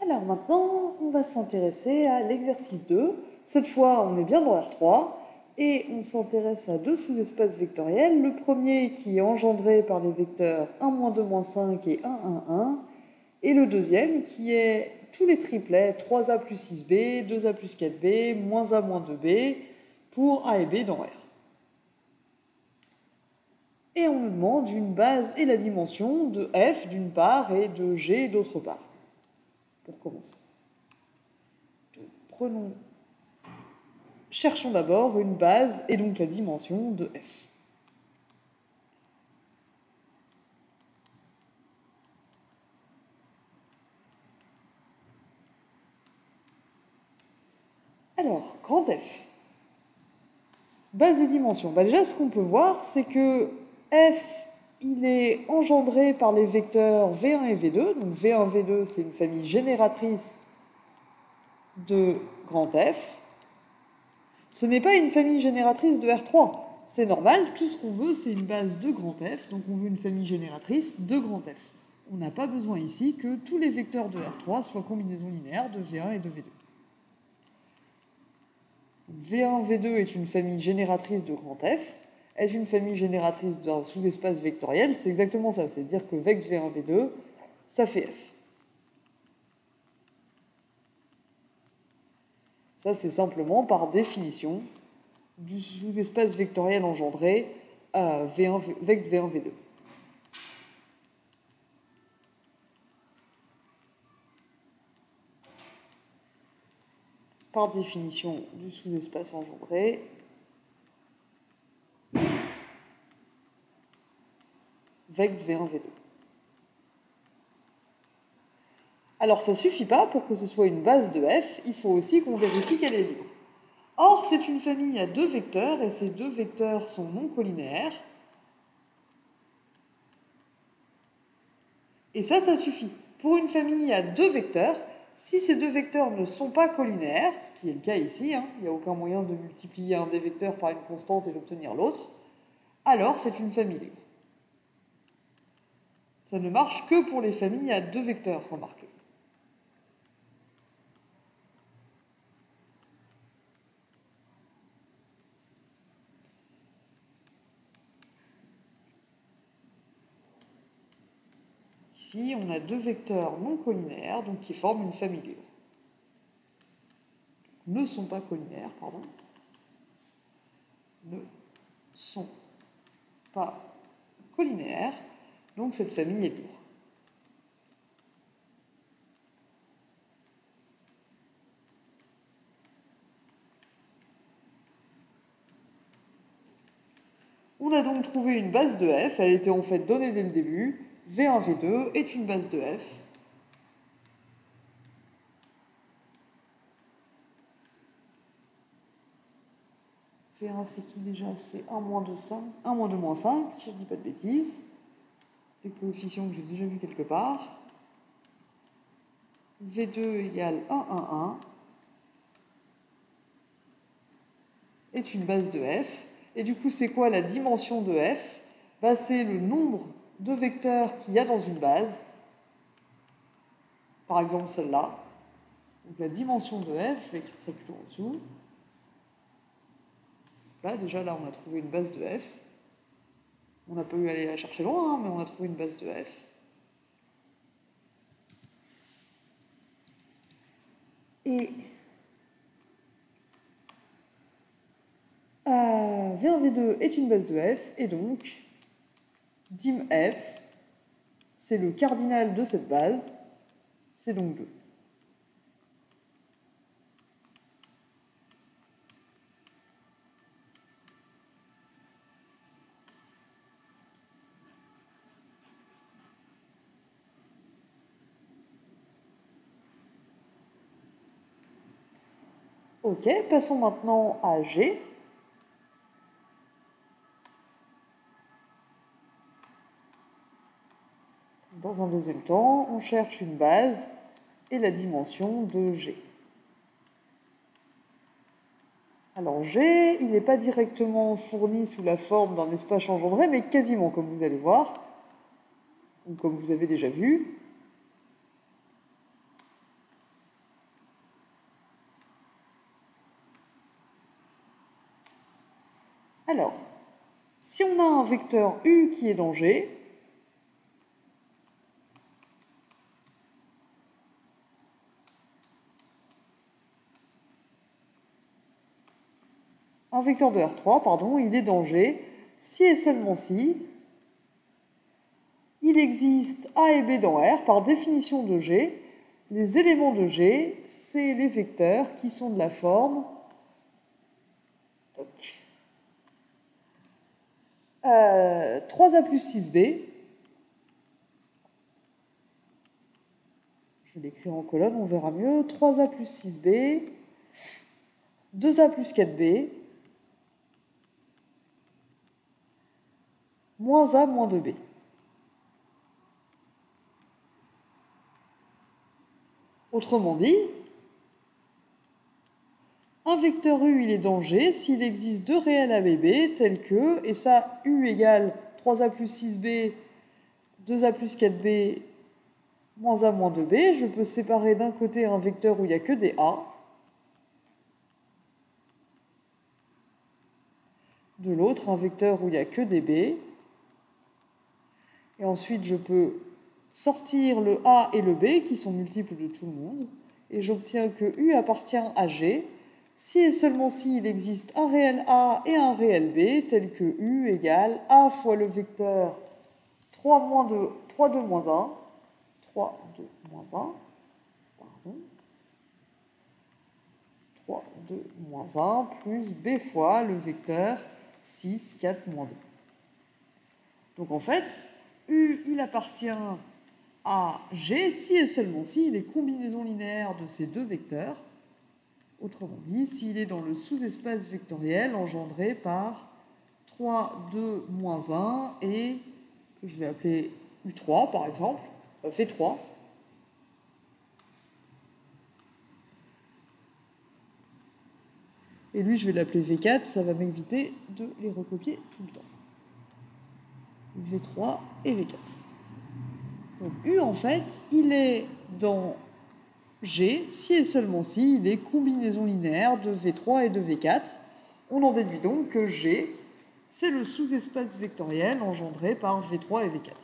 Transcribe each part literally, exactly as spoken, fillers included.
Alors maintenant, on va s'intéresser à l'exercice deux. Cette fois, on est bien dans R trois et on s'intéresse à deux sous-espaces vectoriels. Le premier qui est engendré par les vecteurs un, moins deux, moins cinq et un, un, un. Et le deuxième qui est tous les triplets trois a plus six b, deux a plus quatre b, moins a moins deux b pour A et B dans R. Et on nous demande une base et la dimension de F d'une part et de G d'autre part. Pour commencer. Donc, prenons, cherchons d'abord une base et donc la dimension de F. Alors, grand F. Base et dimension. Bah déjà, ce qu'on peut voir, c'est que F, il est engendré par les vecteurs V un et V deux. Donc V un, V deux, c'est une famille génératrice de grand F. Ce n'est pas une famille génératrice de R trois. C'est normal, tout ce qu'on veut, c'est une base de grand F. Donc on veut une famille génératrice de grand F. On n'a pas besoin ici que tous les vecteurs de R trois soient combinaisons linéaires de V un et de V deux. V un, V deux est une famille génératrice de grand F, est une famille génératrice d'un sous-espace vectoriel, c'est exactement ça, c'est-à-dire que vect V un, V deux, ça fait F. Ça, c'est simplement par définition du sous-espace vectoriel engendré à V un, vect V un, V deux. Par définition du sous-espace engendré, vect V un, V deux. Alors ça ne suffit pas pour que ce soit une base de F, il faut aussi qu'on vérifie qu'elle est libre. Or, c'est une famille à deux vecteurs, et ces deux vecteurs sont non collinéaires. Et ça, ça suffit. Pour une famille à deux vecteurs, si ces deux vecteurs ne sont pas collinaires, ce qui est le cas ici, hein, il n'y a aucun moyen de multiplier un des vecteurs par une constante et d'obtenir l'autre, alors c'est une famille libre. Ça ne marche que pour les familles à deux vecteurs, remarquez. Ici, on a deux vecteurs non collinaires, donc qui forment une famille libre. Ne sont pas collinaires, pardon. Ne sont pas collinaires, donc cette famille est libre. On a donc trouvé une base de F, elle était en fait donnée dès le début. V un, V deux est une base de F. V un, c'est qui déjà? C'est un, moins deux, cinq. un, moins deux, moins cinq, si je ne dis pas de bêtises. Les coefficients que j'ai déjà vus quelque part. V deux égale un, un, un. Est une base de F. Et du coup, c'est quoi la dimension de F? Bah, c'est le nombre de vecteurs qu'il y a dans une base. Par exemple, celle-là. Donc la dimension de F, je vais écrire ça plutôt en dessous. Là, déjà, là, on a trouvé une base de F. On n'a pas eu à aller la chercher loin, hein, mais on a trouvé une base de F. Et euh, V un, V deux est une base de F, et donc, dim F, c'est le cardinal de cette base, c'est donc deux. Ok, passons maintenant à G. Dans un deuxième temps, on cherche une base et la dimension de G. Alors G, il n'est pas directement fourni sous la forme d'un espace engendré, mais quasiment, comme vous allez voir, ou comme vous avez déjà vu. Alors, si on a un vecteur U qui est dans G, un vecteur de R trois, pardon, il est dans G, si et seulement si il existe A et B dans R, par définition de G, les éléments de G, c'est les vecteurs qui sont de la forme euh, trois A plus six B. Je vais l'écrire en colonne, on verra mieux. trois A plus six B, deux A plus quatre B, moins A moins deux B. Autrement dit, un vecteur U, il est dans G s'il existe deux réels A B B tels que, et ça, U égale trois A plus six B, deux A plus quatre B, moins A moins deux B. Je peux séparer d'un côté un vecteur où il n'y a que des A, de l'autre un vecteur où il n'y a que des B, et ensuite je peux sortir le A et le B, qui sont multiples de tout le monde, et j'obtiens que U appartient à G, si et seulement si il existe un réel A et un réel B, tel que U égale A fois le vecteur trois, moins deux, trois, deux, moins un, trois, deux, moins un, pardon, trois, deux, moins un, plus B fois le vecteur six, quatre, moins deux. Donc en fait, U, il appartient à G si et seulement si il est combinaison linéaire de ces deux vecteurs, autrement dit, s'il est dans le sous-espace vectoriel engendré par trois, deux, moins un et que je vais appeler U trois par exemple, V trois. Et lui, je vais l'appeler V quatre, ça va m'éviter de les recopier tout le temps. V trois et V quatre. Donc U, en fait, il est dans G, si et seulement si il est combinaison linéaire de V trois et de V quatre. On en déduit donc que G, c'est le sous-espace vectoriel engendré par V trois et V quatre.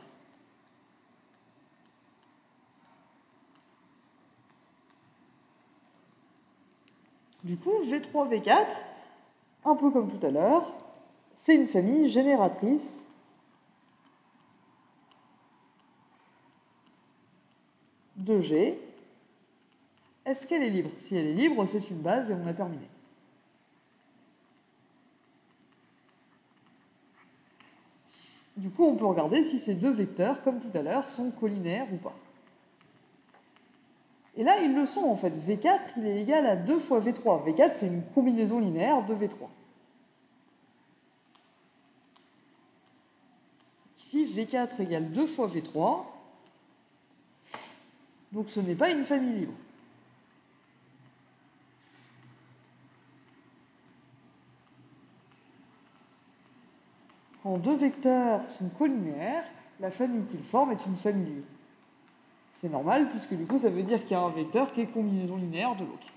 Du coup, V trois, V quatre, un peu comme tout à l'heure, c'est une famille génératrice de G. Est-ce qu'elle est libre? Si elle est libre, c'est une base et on a terminé. Du coup, on peut regarder si ces deux vecteurs, comme tout à l'heure, sont collinaires ou pas. Et là, ils le sont en fait. V quatre, il est égal à deux fois V trois. V quatre, c'est une combinaison linéaire de V trois. Ici, V quatre égale deux fois V trois. Donc ce n'est pas une famille libre. Quand deux vecteurs sont collinaires, la famille qu'ils forment est une famille libre. C'est normal, puisque du coup, ça veut dire qu'il y a un vecteur qui est combinaison linéaire de l'autre.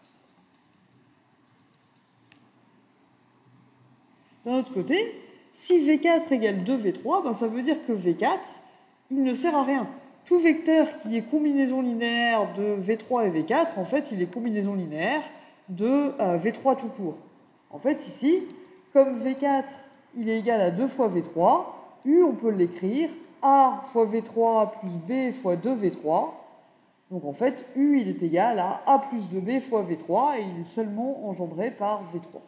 D'un autre côté, si V quatre égale deux V trois, ben ça veut dire que V quatre, il ne sert à rien. Tout vecteur qui est combinaison linéaire de V trois et V quatre, en fait, il est combinaison linéaire de euh, V trois tout court. En fait, ici, comme V quatre, il est égal à deux fois V trois, U, on peut l'écrire A fois V trois plus B fois deux V trois. Donc en fait, U, il est égal à A plus deux B fois V trois et il est seulement engendré par V trois.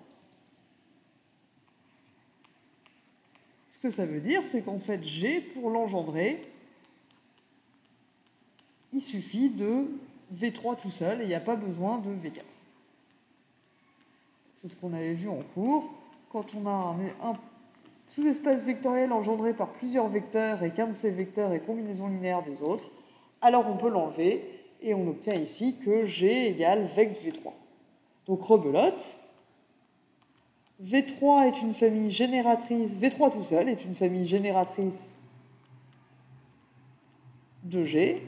Ce que ça veut dire, c'est qu'en fait, G, pour l'engendrer, il suffit de V trois tout seul et il n'y a pas besoin de V quatre. C'est ce qu'on avait vu en cours. Quand on a un, un sous-espace vectoriel engendré par plusieurs vecteurs et qu'un de ces vecteurs est combinaison linéaire des autres, alors on peut l'enlever et on obtient ici que G égale vect V trois. Donc rebelote, V trois est une famille génératrice, V trois tout seul est une famille génératrice de G.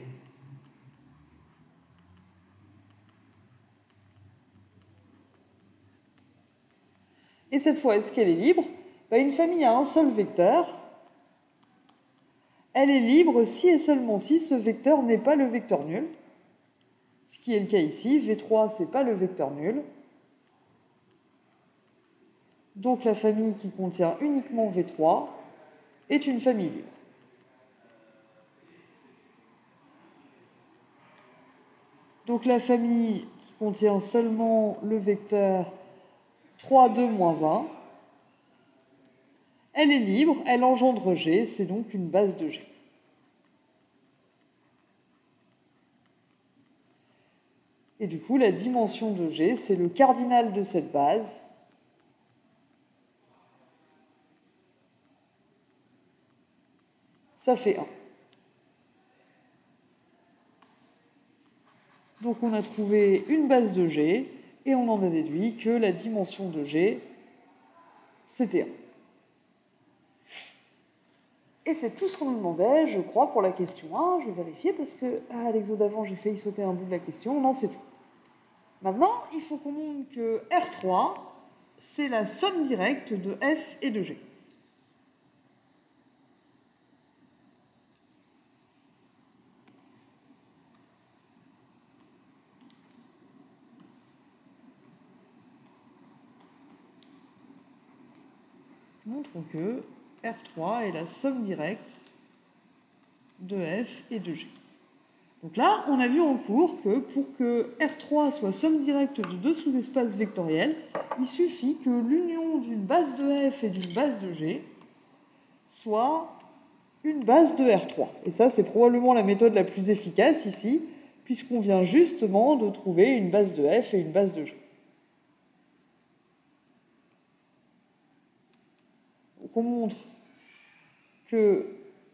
Et cette fois, est-ce qu'elle est libre? bah, une famille a un seul vecteur. Elle est libre si et seulement si ce vecteur n'est pas le vecteur nul. Ce qui est le cas ici. V trois, ce n'est pas le vecteur nul. Donc la famille qui contient uniquement V trois est une famille libre. Donc la famille qui contient seulement le vecteur trois, deux, moins un, elle est libre, elle engendre G, c'est donc une base de G. Et du coup, la dimension de G, c'est le cardinal de cette base. Ça fait un. Donc on a trouvé une base de G, et on en a déduit que la dimension de G, c'était un. Et c'est tout ce qu'on nous demandait, je crois, pour la question un. Je vais vérifier parce que à l'exo d'avant, j'ai failli sauter un bout de la question. Non, c'est tout. Maintenant, il faut qu'on montre que R trois, c'est la somme directe de F et de G. Montrons que R trois est la somme directe de F et de G. Donc là, on a vu en cours que pour que R trois soit somme directe de deux sous-espaces vectoriels, il suffit que l'union d'une base de F et d'une base de G soit une base de R trois. Et ça, c'est probablement la méthode la plus efficace ici, puisqu'on vient justement de trouver une base de F et une base de G. Donc on montre que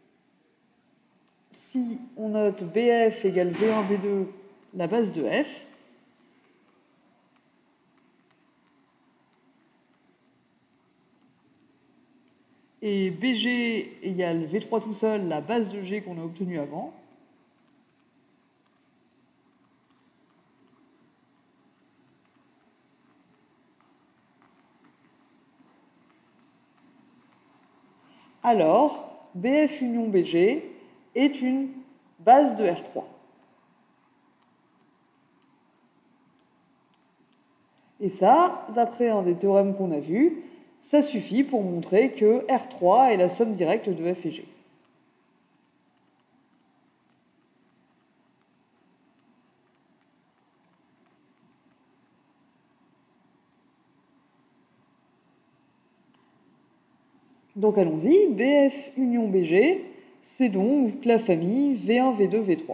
si on note B F égale V un, V deux, la base de F, et B G égale V trois tout seul, la base de G qu'on a obtenue avant, alors B F union B G est une base de R trois. Et ça, d'après un des théorèmes qu'on a vus, ça suffit pour montrer que R trois est la somme directe de F et G. Donc allons-y, B F union B G, c'est donc la famille V un, V deux, V trois.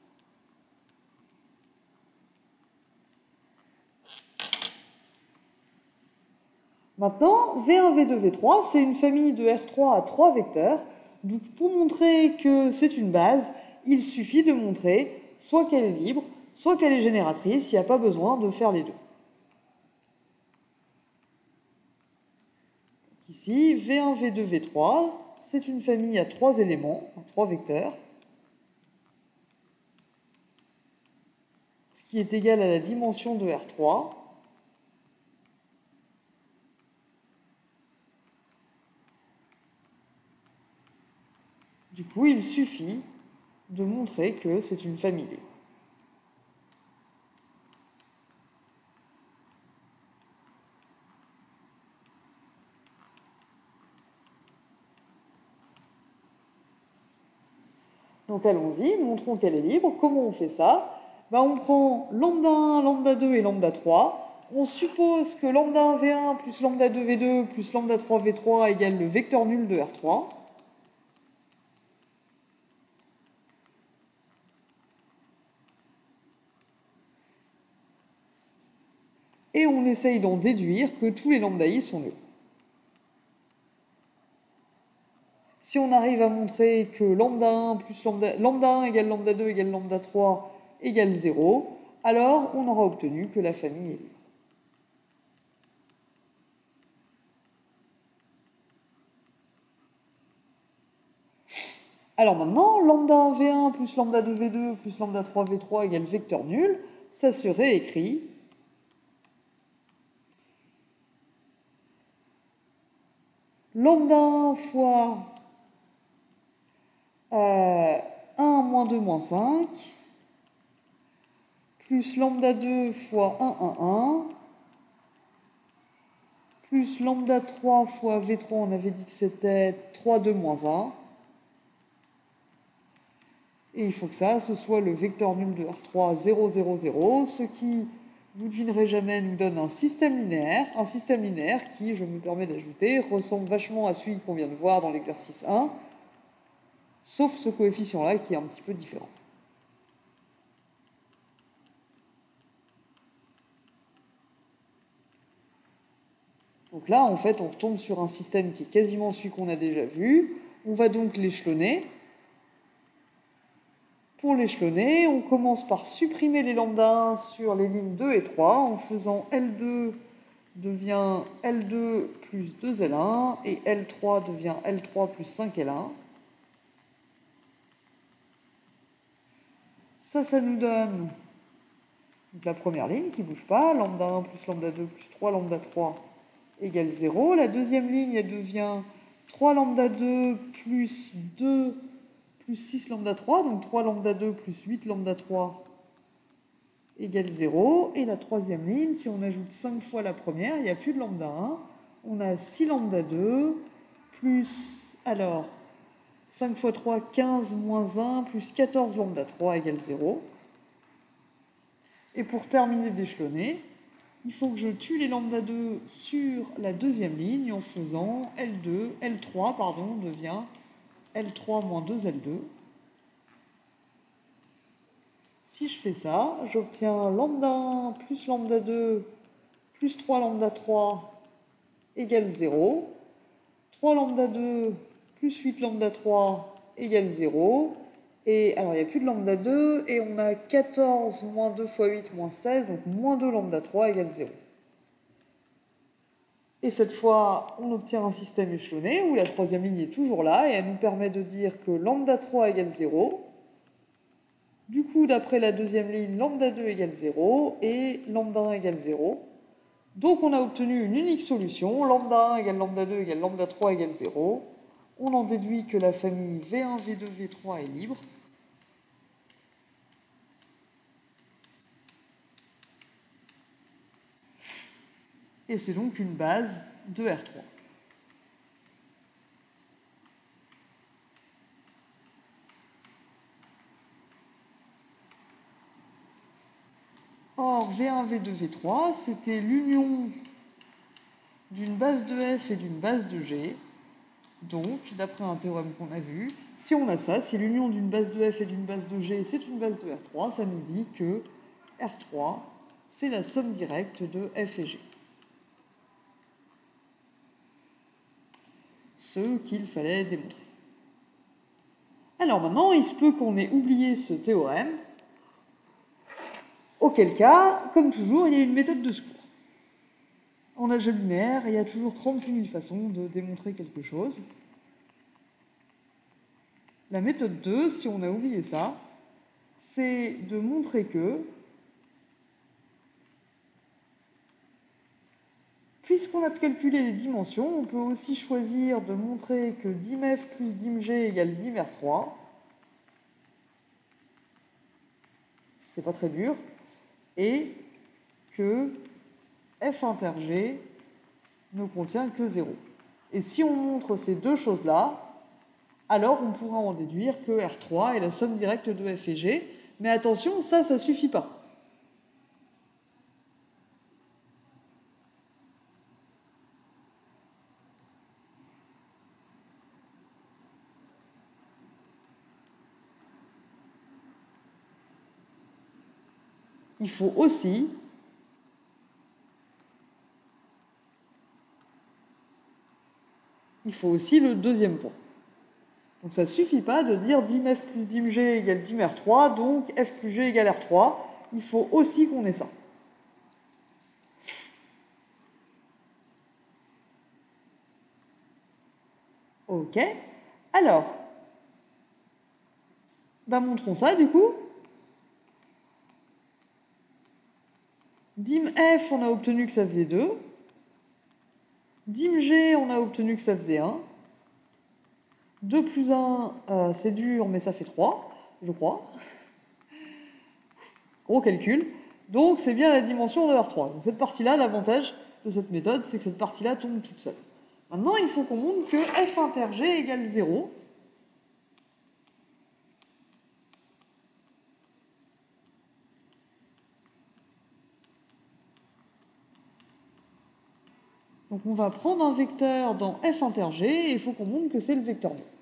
Maintenant, V un, V deux, V trois, c'est une famille de R trois à trois vecteurs. Donc pour montrer que c'est une base, il suffit de montrer soit qu'elle est libre, soit qu'elle est génératrice, il n'y a pas besoin de faire les deux. Ici, V un, V deux, V trois, c'est une famille à trois éléments, à trois vecteurs, ce qui est égal à la dimension de R trois. Du coup, il suffit de montrer que c'est une famille libre. Donc allons-y, montrons qu'elle est libre. Comment on fait ça? Ben, on prend lambda un, lambda deux et lambda trois. On suppose que lambda un V un plus lambda deux V deux plus lambda trois V trois égale le vecteur nul de R trois. Et on essaye d'en déduire que tous les lambda I sont nuls. Si on arrive à montrer que lambda un plus lambda, lambda un égale lambda deux égale lambda trois égale zéro, alors on aura obtenu que la famille est libre. Alors maintenant, lambda un V un plus lambda deux V deux plus lambda trois V trois égale vecteur nul, ça se réécrit. lambda un fois euh, un moins deux moins cinq, plus lambda deux fois un, un, un, plus lambda trois fois V trois, on avait dit que c'était trois, deux, moins un. Et il faut que ça, ce soit le vecteur nul de R trois, zéro, zéro, zéro, ce qui, vous ne devinerez jamais, nous donne un système linéaire. Un système linéaire qui, je me permets d'ajouter, ressemble vachement à celui qu'on vient de voir dans l'exercice un, sauf ce coefficient-là qui est un petit peu différent. Donc là, en fait, on retombe sur un système qui est quasiment celui qu'on a déjà vu. On va donc l'échelonner. Pour l'échelonner, on commence par supprimer les lambda un sur les lignes deux et trois en faisant L deux devient L deux plus deux L un et L trois devient L trois plus cinq L un. Ça, ça nous donne donc la première ligne qui ne bouge pas, lambda un plus lambda deux plus trois lambda trois égale zéro. La deuxième ligne, elle devient trois lambda deux plus deux plus six lambda trois, donc trois lambda deux plus huit lambda trois égale zéro. Et la troisième ligne, si on ajoute cinq fois la première, il n'y a plus de lambda un. On a six lambda deux plus, alors, cinq fois trois, quinze moins un, plus quatorze lambda trois égale zéro. Et pour terminer d'échelonner, il faut que je tue les lambda deux sur la deuxième ligne en faisant L deux, L trois, pardon, devient L trois moins deux L deux. Si je fais ça, j'obtiens lambda un plus lambda deux plus trois lambda trois égale zéro. trois lambda deux plus huit lambda trois égale zéro. Et alors, il n'y a plus de lambda deux, et on a quatorze moins deux fois huit moins seize, donc moins deux lambda trois égale zéro. Et cette fois, on obtient un système échelonné où la troisième ligne est toujours là, et elle nous permet de dire que lambda trois égale zéro. Du coup, d'après la deuxième ligne, lambda deux égale zéro, et lambda un égale zéro. Donc on a obtenu une unique solution, lambda un égale lambda deux égale lambda trois égale zéro. On en déduit que la famille V un, V deux, V trois est libre. Et c'est donc une base de R trois. Or, V un, V deux, V trois, c'était l'union d'une base de F et d'une base de G. Donc, d'après un théorème qu'on a vu, si on a ça, si l'union d'une base de F et d'une base de G, c'est une base de R trois, ça nous dit que R trois, c'est la somme directe de F et G. Ce qu'il fallait démontrer. Alors maintenant, il se peut qu'on ait oublié ce théorème, auquel cas, comme toujours, il y a une méthode de secours. En algèbre linéaire, il y a toujours trente-six mille façons de démontrer quelque chose. La méthode deux, si on a oublié ça, c'est de montrer que, puisqu'on a calculé les dimensions, on peut aussi choisir de montrer que dimf plus dimg égale dim R trois. C'est pas très dur. Et que f inter g ne contient que zéro. Et si on montre ces deux choses-là, alors on pourra en déduire que R trois est la somme directe de f et g. Mais attention, ça, ça ne suffit pas. Il faut aussi il faut aussi le deuxième point. Donc ça ne suffit pas de dire dimf plus dimg égale dim R trois, donc f plus g égale R trois. Il faut aussi qu'on ait ça. Ok. Alors, bah montrons ça du coup. Dim f, on a obtenu que ça faisait deux. dim G, on a obtenu que ça faisait un. deux plus un, euh, c'est dur, mais ça fait trois, je crois. Gros calcul. Donc, c'est bien la dimension de R trois. Donc, cette partie-là, l'avantage de cette méthode, c'est que cette partie-là tombe toute seule. Maintenant, il faut qu'on montre que f inter G égale zéro. Donc, on va prendre un vecteur dans f inter G et il faut qu'on montre que c'est le vecteur nul.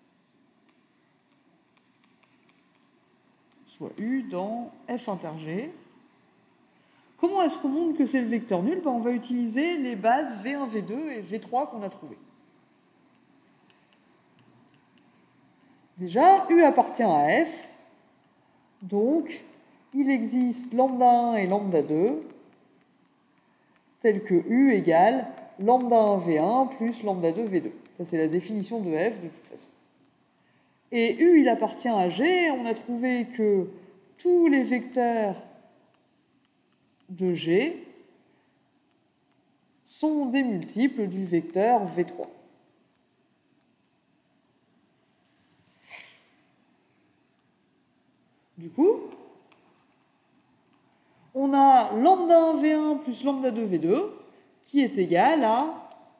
Soit U dans f inter G. Comment est-ce qu'on montre que c'est le vecteur nul? Ben, on va utiliser les bases V un, V deux et V trois qu'on a trouvées. Déjà, U appartient à F, donc il existe lambda un et lambda deux, tel que U égale lambda un V un plus lambda deux V deux. Ça, c'est la définition de F de toute façon. Et U, il appartient à G, on a trouvé que tous les vecteurs de G sont des multiples du vecteur V trois. Du coup, on a lambda un V un plus lambda deux V deux qui est égal à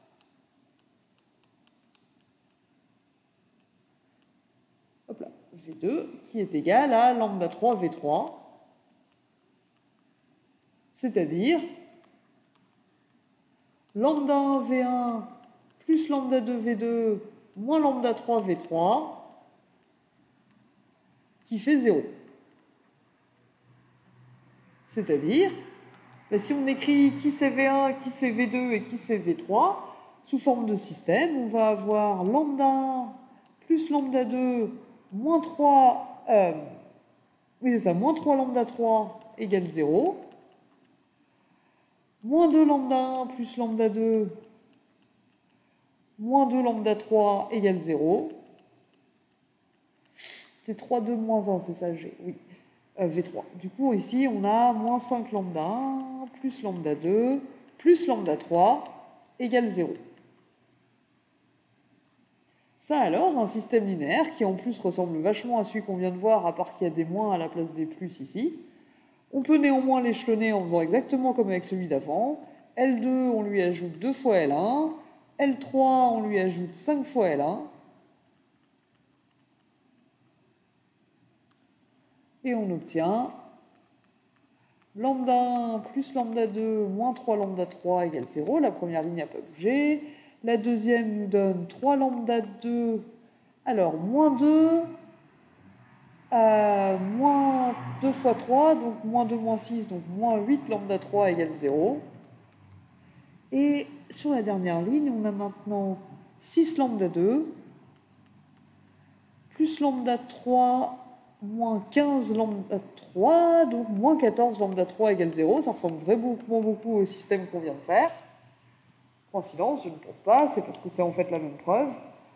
hop là, V deux qui est égal à lambda trois V trois, c'est-à-dire lambda un V un plus lambda deux V deux moins lambda trois V trois qui fait zéro. C'est-à-dire, ben si on écrit qui c'est V un, qui c'est V deux et qui c'est V trois, sous forme de système, on va avoir lambda un plus lambda deux moins trois, euh, oui c'est ça, moins trois lambda trois égale zéro, moins deux lambda un plus lambda deux moins deux lambda trois égale zéro. C'était trois, deux, moins un, c'est ça, G, oui. Euh, V trois. Du coup, ici, on a moins cinq lambda un, plus lambda deux, plus lambda trois, égale zéro. Ça alors, un système linéaire qui en plus ressemble vachement à celui qu'on vient de voir, à part qu'il y a des moins à la place des plus ici. On peut néanmoins l'échelonner en faisant exactement comme avec celui d'avant. L deux, on lui ajoute deux fois L un. L trois, on lui ajoute cinq fois L un. Et on obtient lambda un plus lambda deux moins trois lambda trois égale zéro. La première ligne n'a pas bougé. La deuxième nous donne trois lambda deux, alors moins deux, euh, moins deux fois trois, donc moins deux moins six, donc moins huit lambda trois égale zéro. Et sur la dernière ligne, on a maintenant six lambda deux, plus lambda trois, moins quinze lambda trois, donc moins quatorze lambda trois égale zéro. Ça ressemble vraiment beaucoup, beaucoup au système qu'on vient de faire. Coïncidence, je ne pense pas, c'est parce que c'est en fait la même preuve.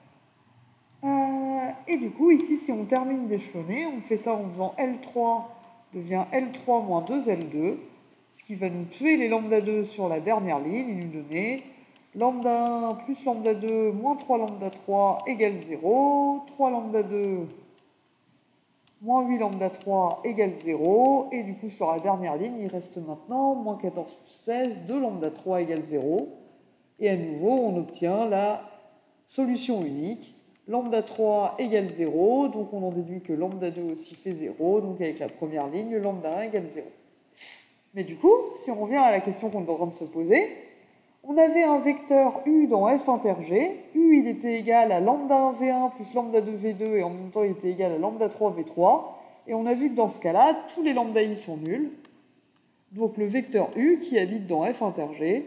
Euh, et du coup, ici, si on termine d'échelonner, on fait ça en faisant L trois devient L trois moins deux L deux, ce qui va nous tuer les lambda deux sur la dernière ligne et nous donner lambda un plus lambda deux moins trois lambda trois égale zéro, trois lambda deux moins huit lambda trois égale zéro, et du coup, sur la dernière ligne, il reste maintenant moins quatorze plus seize, deux lambda trois égale zéro. Et à nouveau, on obtient la solution unique. Lambda trois égale zéro, donc on en déduit que lambda deux aussi fait zéro, donc avec la première ligne, lambda un égale zéro. Mais du coup, si on revient à la question qu'on est en train de se poser, on avait un vecteur U dans F inter G. U, il était égal à lambda un V un plus lambda deux V deux, et en même temps, il était égal à lambda trois V trois. Et on a vu que dans ce cas-là, tous les lambda I sont nuls. Donc le vecteur U qui habite dans F inter G,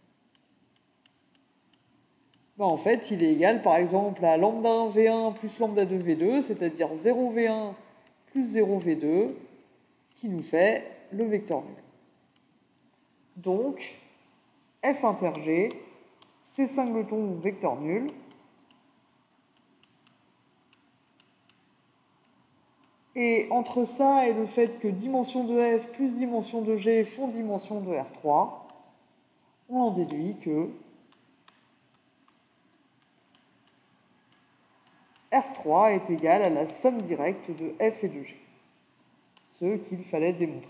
ben en fait, il est égal, par exemple, à lambda un V un plus lambda deux V deux, c'est-à-dire zéro V un plus zéro V deux, qui nous fait le vecteur nul. Donc, F inter G, c'est singleton vecteur nul. Et entre ça et le fait que dimension de F plus dimension de G font dimension de R trois, on en déduit que R trois est égal à la somme directe de f et de g. Ce qu'il fallait démontrer.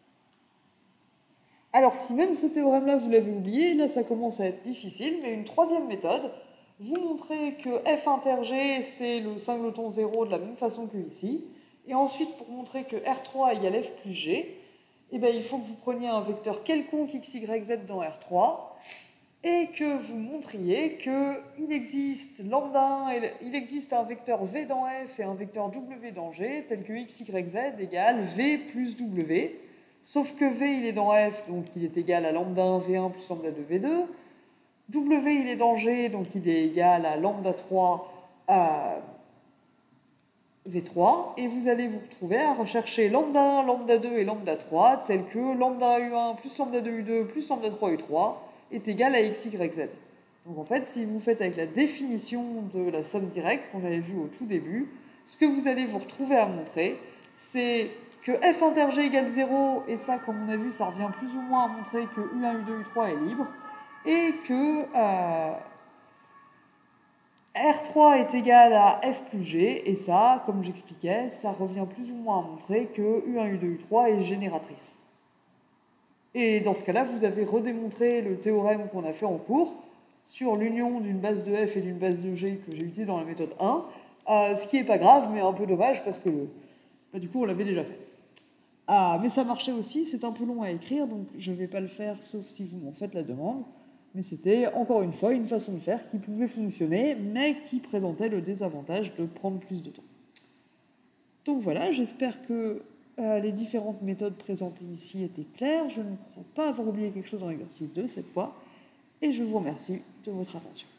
Alors, si même ce théorème-là, vous l'avez oublié, là, ça commence à être difficile, mais une troisième méthode, vous montrez que f inter g, c'est le singleton zéro de la même façon que ici, et ensuite, pour montrer que R trois égale f plus g, eh bien, il faut que vous preniez un vecteur quelconque x, y, z dans R trois, et que vous montriez qu'il existe lambda, il existe un vecteur v dans f et un vecteur w dans g, tel que x, y, z égale v plus w, sauf que v, il est dans f, donc il est égal à lambda un v un plus lambda deux v deux, w, il est dans g, donc il est égal à lambda trois à v trois, et vous allez vous retrouver à rechercher lambda un, lambda deux et lambda trois, tel que lambda u un plus lambda deux u deux plus lambda trois u trois est égal à x, y, z. Donc en fait, si vous faites avec la définition de la somme directe qu'on avait vue au tout début, ce que vous allez vous retrouver à montrer, c'est que f inter g égale zéro, et ça, comme on a vu, ça revient plus ou moins à montrer que u un, u deux, u trois est libre, et que euh, R trois est égal à f plus g, et ça, comme j'expliquais, ça revient plus ou moins à montrer que u un, u deux, u trois est génératrice. Et dans ce cas-là, vous avez redémontré le théorème qu'on a fait en cours sur l'union d'une base de f et d'une base de g que j'ai utilisé dans la méthode un, euh, ce qui n'est pas grave, mais un peu dommage, parce que bah, du coup, on l'avait déjà fait. Ah, mais ça marchait aussi, c'est un peu long à écrire, donc je ne vais pas le faire, sauf si vous m'en faites la demande. Mais c'était, encore une fois, une façon de faire qui pouvait fonctionner, mais qui présentait le désavantage de prendre plus de temps. Donc voilà, j'espère que euh, les différentes méthodes présentées ici étaient claires. Je ne crois pas avoir oublié quelque chose dans l'exercice deux cette fois. Et je vous remercie de votre attention.